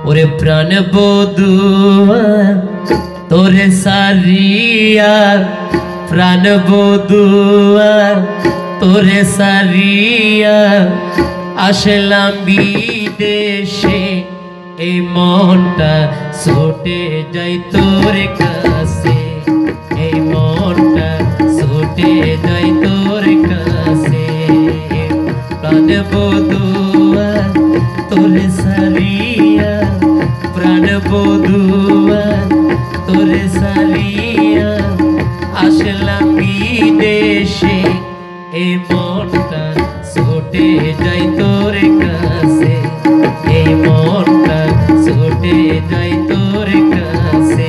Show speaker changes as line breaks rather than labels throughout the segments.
ওরে প্রাণ বধুয়া তোরে সারিয়া, প্রাণ বধুয়া তোরে সারিয়া আসলাম বিদেশে, এই মনটা ছুটে যাই তোর কাছে, এই মনটা ছুটে যাই তোর কাছে। প্রাণ বধুয়া তোরে সারিয়া, প্রাণ বধুয়া তোরে সারিয়া আসলাম বিদেশে, এই মনটা ছুটে যাই তোর কাছে, এই মনটা ছুটে যাই তোর কাছে।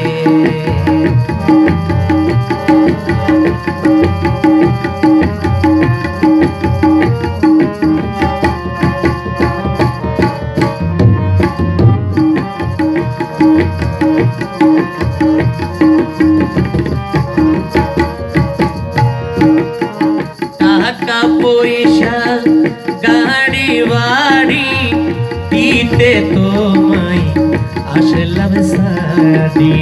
টাকা পয়সা গাড়ি বাড়ি দিতে তোমায় আসলাম সারি,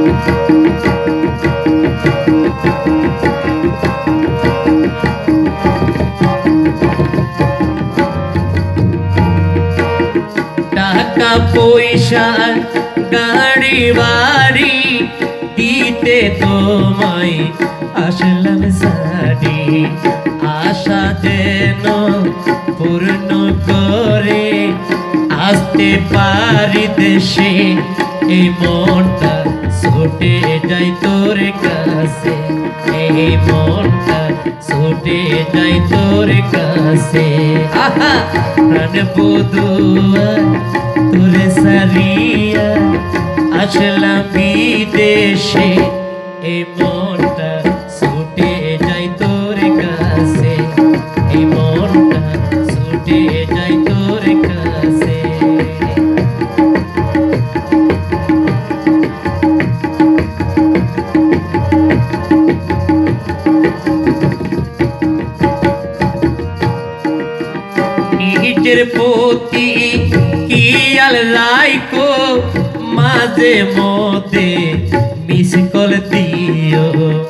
টাকা পয়সা গাড়ি বাড়ি দিতে তোমায় আসলাম সারি। আশা যেন পূর্ণ করে আসতে পারি দেশে, এই মনটা ছুটে যাই তোর কাছে, এই মনটা ছুটে যাই তোর কাছে। আহা প্রাণ বধুয়া তোরে সারিয়া আসলাম বিদেশে, এই মনটা ছুটে যাই তোর কাছে, এই মনটা ছুটে যাই তোর কাছে। নিজের প্রতি খেয়াল রাখো, মাঝে মধ্যে মিস কল দিও,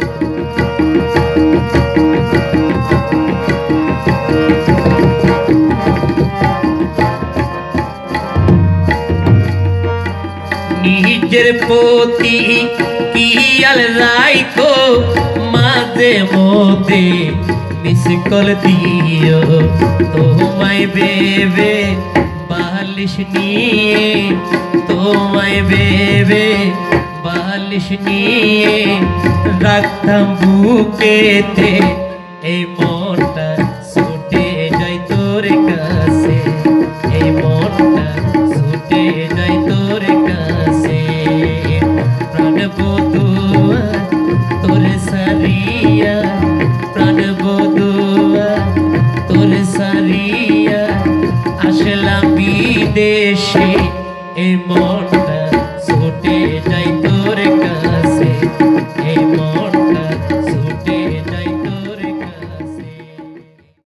নিজের প্রতি খেয়াল রাখো, মাঝে মধ্যে মিস কল দিও। তোমায় ভেবে বালিশ নিয়ে, তোমায় ভেবে বালিশ নিয়ে রাখতাম বুকেতে, এই মনটা ছুটে যাই তোর কাছে, এই মনটা ছুটে যাই তোর কাছে। প্রাণ বধুয়া তোরে সারিয়া, প্রাণ বধুয়া তোরে সারিয়া আসলাম বিদেশে, এই মনটা ছুটে যাই তোর কাছে, এই মন